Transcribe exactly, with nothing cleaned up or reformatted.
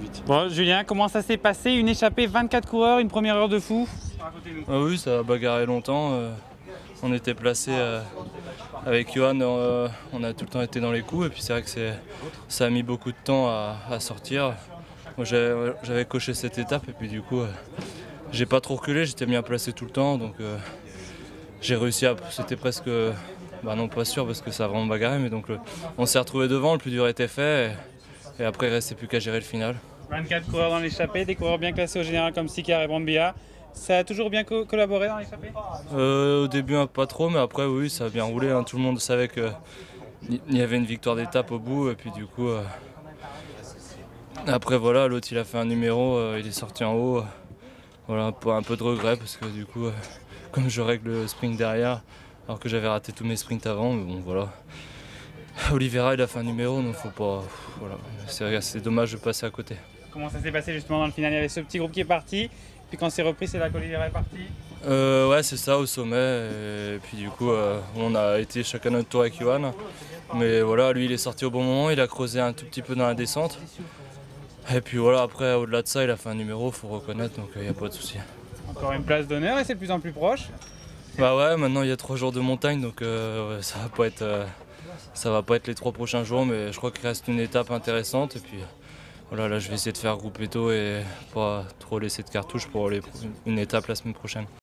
vite. Bon, Julien, comment ça s'est passé? Une échappée, vingt-quatre coureurs, une première heure de fou? Ah oui, ça a bagarré longtemps. Euh, on était placés euh, avec Johan, euh, on a tout le temps été dans les coups et puis c'est vrai que ça a mis beaucoup de temps à, à sortir. Moi j'avais coché cette étape et puis du coup euh, j'ai pas trop reculé, j'étais bien placé tout le temps donc euh, j'ai réussi à. C'était presque. Bah non, pas sûr parce que ça a vraiment bagarré, mais donc le, on s'est retrouvé devant, le plus dur était fait et, et après il restait plus qu'à gérer le final. vingt-quatre coureurs dans l'échappée, des coureurs bien classés au général comme Sicard et Brambilla. Ça a toujours bien co collaboré dans l'échappée? euh, Au début pas trop, mais après oui, ça a bien roulé. Hein. Tout le monde savait qu'il y avait une victoire d'étape au bout et puis du coup. Euh, après voilà, l'autre il a fait un numéro, euh, il est sorti en haut. Euh, voilà, un peu, un peu de regret parce que du coup, euh, comme je règle le sprint derrière, alors que j'avais raté tous mes sprints avant, mais bon voilà. Oliveira il a fait un numéro, donc faut pas. Voilà, c'est dommage de passer à côté. Comment ça s'est passé justement dans le final? Il y avait ce petit groupe qui est parti, puis quand c'est repris, c'est là qu'Oliveira est parti. Euh, ouais, c'est ça, au sommet. Et puis du coup, euh, on a été chacun notre tour avec Johan. Mais voilà, lui il est sorti au bon moment, il a creusé un tout petit peu dans la descente. Et puis voilà, après, au-delà de ça, il a fait un numéro, faut reconnaître, donc il euh, n'y a pas de souci. Encore une place d'honneur et c'est de plus en plus proche. Bah ouais, maintenant il y a trois jours de montagne, donc euh, ça va pas être, euh, ça va pas être les trois prochains jours, mais je crois qu'il reste une étape intéressante. Et puis voilà, là je vais essayer de faire groupe tôt et pas trop laisser de cartouches pour les, une étape la semaine prochaine.